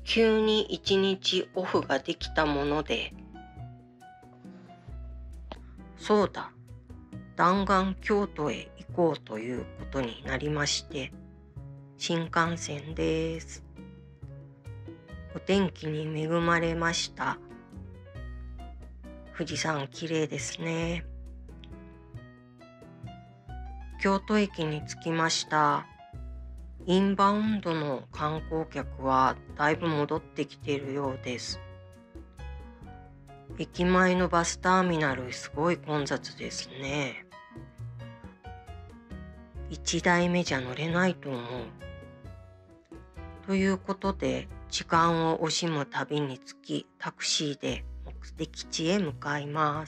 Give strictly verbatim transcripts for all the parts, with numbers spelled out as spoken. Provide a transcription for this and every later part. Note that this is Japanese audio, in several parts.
急に一日オフができたもので、そうだ、弾丸京都へ行こうということになりまして、新幹線です。お天気に恵まれました。富士山綺麗ですね。京都駅に着きました。インバウンドの観光客はだいぶ戻ってきているようです。駅前のバスターミナルすごい混雑ですね。一台目じゃ乗れないと思う。ということで時間を惜しむ旅につきタクシーで目的地へ向かいます。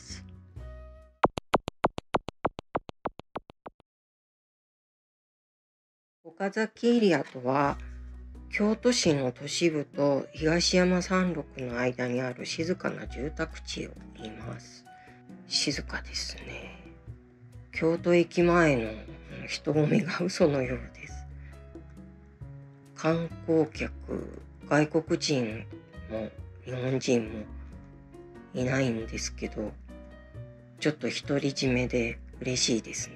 岡崎エリアとは京都市の都市部と東山山麓の間にある静かな住宅地を言います。静かですね。京都駅前の人混みが嘘のようです。観光客、外国人も日本人もいないんですけど、ちょっと独り占めで嬉しいですね。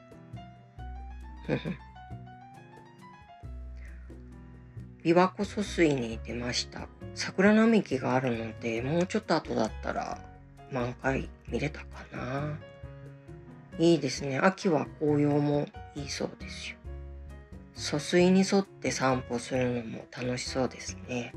琵琶湖疎水に出ました。桜並木があるので、もうちょっと後だったら満開見れたかな。いいですね。秋は紅葉もいいそうですよ。疎水に沿って散歩するのも楽しそうですね。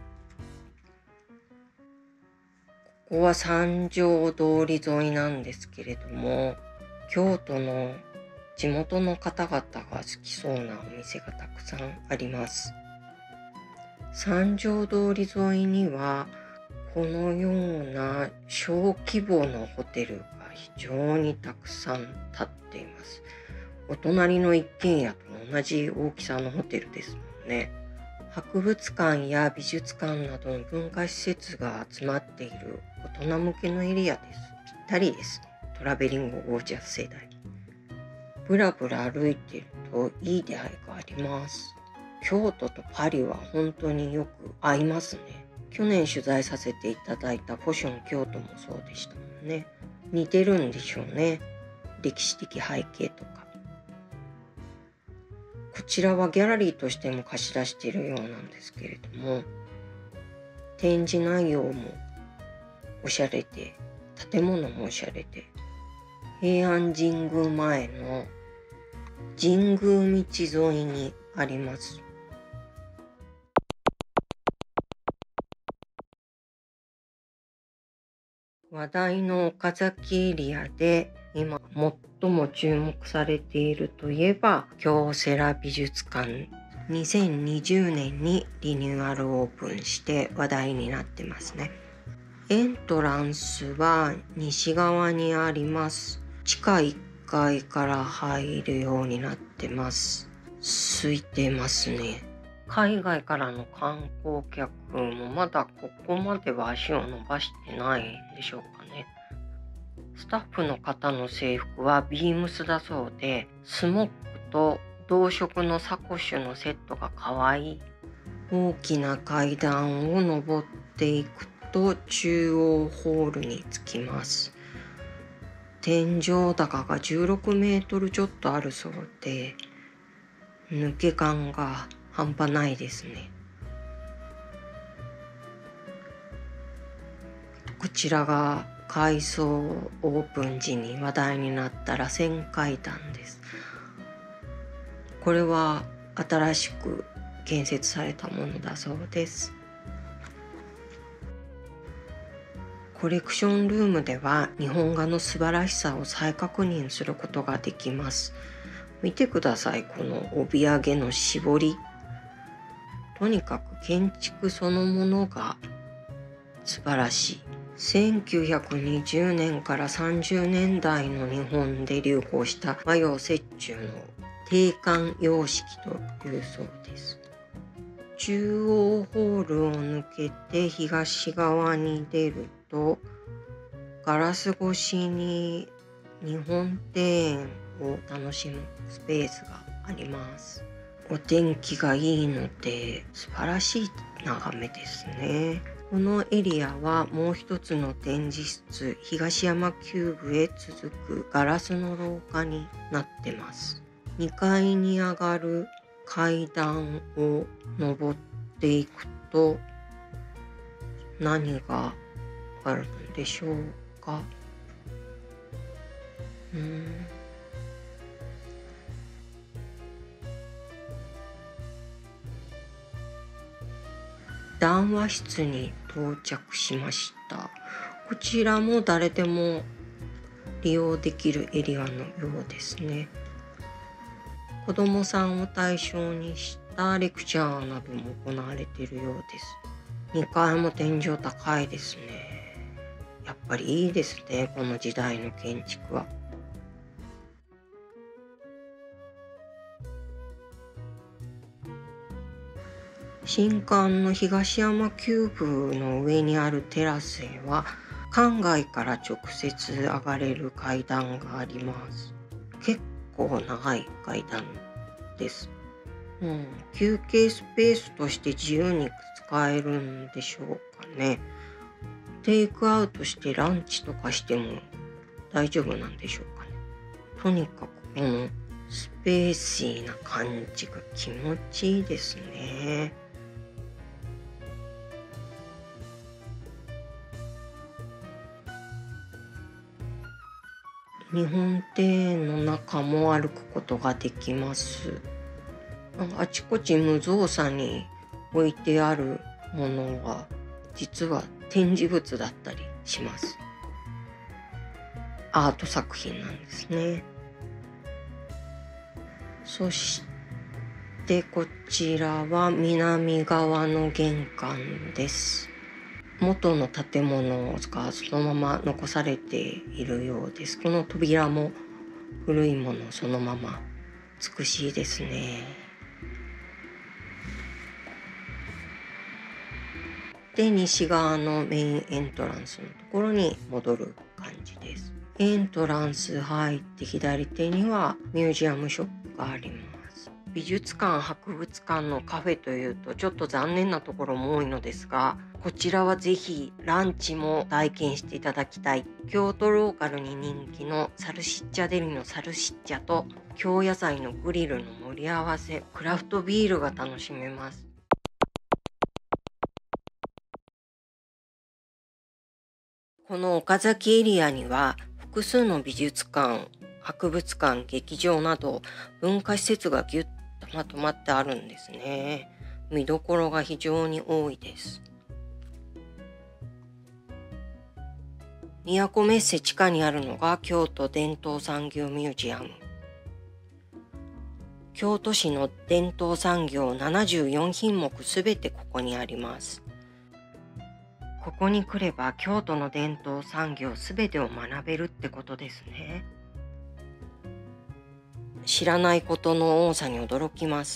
ここは三条通り沿いなんですけれども、京都の地元の方々が好きそうなお店がたくさんあります。三条通り沿いにはこのような小規模のホテルが非常にたくさん建っています。お隣の一軒家と同じ大きさのホテルですもんね。博物館や美術館などの文化施設が集まっている大人向けのエリアです。ぴったりです。トラベリングゴージャス世代。ぶらぶら歩いているといい出会いがあります。京都とパリは本当によく合いますね。去年取材させていただいたフォション京都もそうでしたもんね。似てるんでしょうね。歴史的背景とか。こちらはギャラリーとしても貸し出しているようなんですけれども、展示内容もおしゃれで、建物もおしゃれで、平安神宮前の神宮道沿いにあります。話題の岡崎エリアで今最も注目されているといえば京セラ美術館。にせんにじゅうねんにリニューアルオープンして話題になってますね。エントランスは西側にあります。地下いっかいから入るようになってます。空いてますね。海外からの観光客もまだここまでは足を伸ばしてないんでしょうかね。スタッフの方の制服はビームスだそうで、スモックと同色のサコッシュのセットが可愛い。大きな階段を上っていくと中央ホールに着きます。天井高がじゅうろくメートルちょっとあるそうで、抜け感が半端ないですね。こちらが改装オープン時に話題になった螺旋階段です。これは新しく建設されたものだそうです。コレクションルームでは日本画の素晴らしさを再確認することができます。見てください、この帯揚げの絞り。とにかく建築そのものが素晴らしい。せんきゅうひゃくにじゅうねんからさんじゅうねんだいの日本で流行した和洋折衷の定冠様式というそうです。中央ホールを抜けて東側に出るとガラス越しに日本庭園を楽しむスペースがあります。お天気がいいので素晴らしい眺めですね。このエリアはもう一つの展示室、東山キューブへ続くガラスの廊下になってます。にかいに上がる階段を登っていくと何があるんでしょうか。うーん談話室に到着しました。こちらも誰でも利用できるエリアのようですね。子どもさんを対象にしたレクチャーなども行われているようです。にかいも天井高いですね。やっぱりいいですね、この時代の建築は。新館の東山キューブの上にあるテラスへは館外から直接上がれる階段があります。結構長い階段です。うん、休憩スペースとして自由に使えるんでしょうかね。テイクアウトしてランチとかしても大丈夫なんでしょうかね。とにかくこのスペーシーな感じが気持ちいいですね。日本庭園の中も歩くことができます。あちこち無造作に置いてあるものは実は展示物だったりします。アート作品なんですね。そしてこちらは南側の玄関です。元の建物がそのまま残されているようです。この扉も古いものそのまま美しいですね。で、西側のメインエントランスのところに戻る感じです。エントランス入って左手にはミュージアムショップがあります。美術館、博物館のカフェというとちょっと残念なところも多いのですが、こちらはぜひランチも体験していただきたい。京都ローカルに人気のサルシッチャデリのサルシッチャと京野菜のグリルの盛り合わせ、クラフトビールが楽しめます。この岡崎エリアには複数の美術館、博物館、劇場など文化施設がぎゅっとまとまってあるんですね。見どころが非常に多いです。都メッセ地下にあるのが京都伝統産業ミュージアム。京都市の伝統産業ななじゅうよんひんもくすべてここにあります。ここに来れば京都の伝統産業すべてを学べるってことですね。知らないことの多さに驚きます。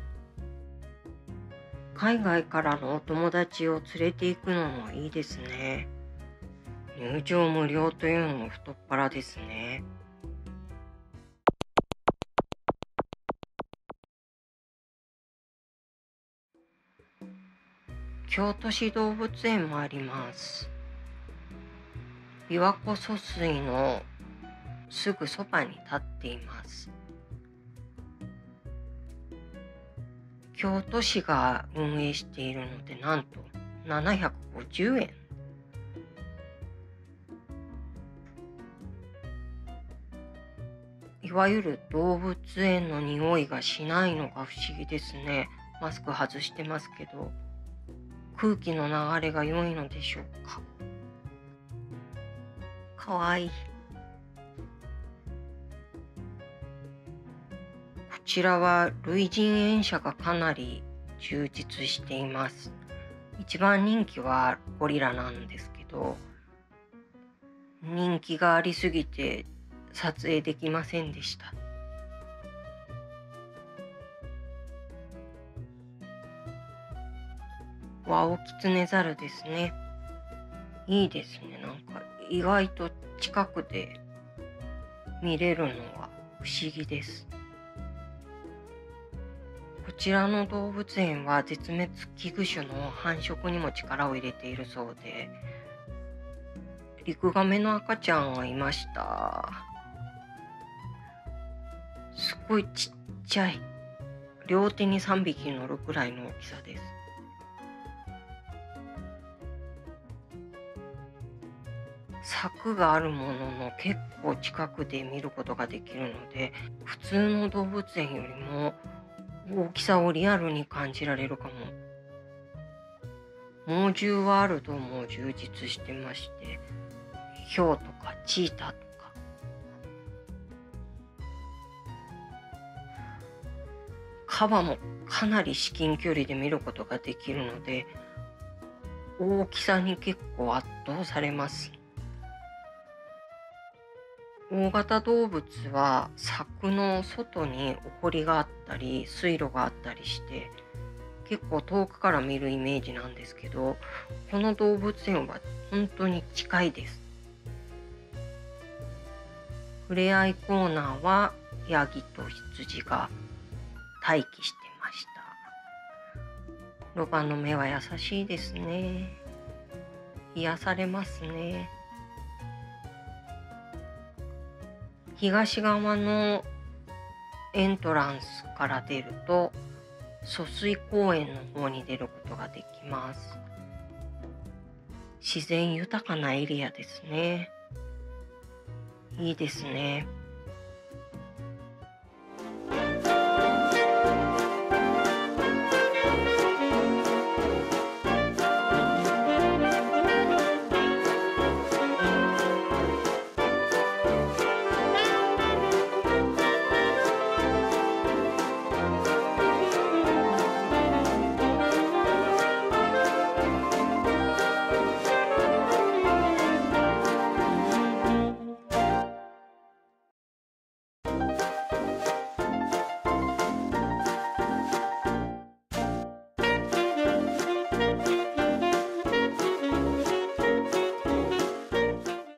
海外からのお友達を連れて行くのもいいですね。入場無料というのも太っ腹ですね。京都市動物園もあります。琵琶湖疏水のすぐそばに立っています。京都市が運営しているのでなんとななひゃくごじゅうえん。いわゆる動物園の匂いがしないのが不思議ですね。マスク外してますけど、空気の流れが良いのでしょうか。かわいい。こちらは類人猿舎がかなり充実しています。一番人気はゴリラなんですけど、人気がありすぎて撮影できませんでした。ワオキツネザルですね。いいですね。なんか意外と近くで見れるのは不思議です。 こちらの動物園は絶滅危惧種の繁殖にも力を入れているそうで、リクガメの赤ちゃんがいました。すごいちっちゃい。両手にさんびき乗るくらいの大きさです。柵があるものの結構近くで見ることができるので、普通の動物園よりも大きさをリアルに感じられるかも。猛獣ワールドも充実してまして、ヒョウとかチーターとか、カバもかなり至近距離で見ることができるので、大きさに結構圧倒されます。大型動物は柵の外にお堀があったり水路があったりして結構遠くから見るイメージなんですけど、この動物園は本当に近いです。ふれあいコーナーはヤギと羊が待機してました。ロバの目は優しいですね。癒されますね。東側のエントランスから出ると疎水公園の方に出ることができます。自然豊かなエリアですね。いいですね。